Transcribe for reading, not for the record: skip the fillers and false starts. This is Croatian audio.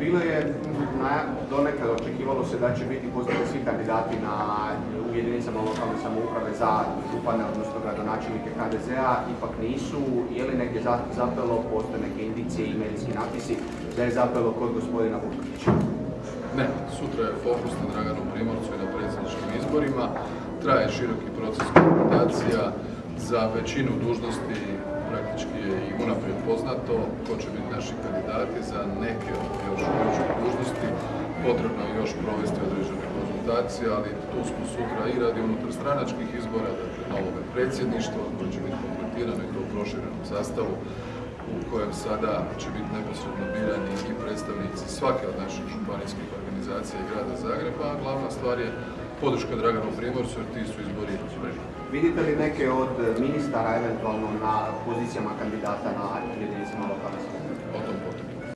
Bilo je donekad očekivalo se da će biti postavljeni svi kandidati u jedinicama lokalne samouprave za župane, odnosno gradonačelnike HDZ-a, ipak nisu. Je li negdje zapelo, postoje neke indicije i medijski napisi da je zapelo kod gospodina Vukovića? Ne, sutra je fokus na Draganu, Primorcu i na predsjedničkim izborima. Traje široki proces konzultacija. Za većinu dužnosti praktički je i unaprijed poznato ko će biti naši kandidati. Za neke još ključne dužnosti potrebno je još provesti određene konzultacije, ali tu smo sutra i radi unutarstranačkih izbora, dakle novog predsjedništva koje će biti kompletirano i to u proširenom sastavu u kojem sada će biti neposredno birani i predstavnici svake od naših županijskih organizacija i grada Zagreba, a glavna stvar je podrška Draganu Primorcu jer ti su izbori spremni. Vidite li neke od ministara eventualno na pozicijama kandidata na jedinicama lokalne samouprave? O tom potom.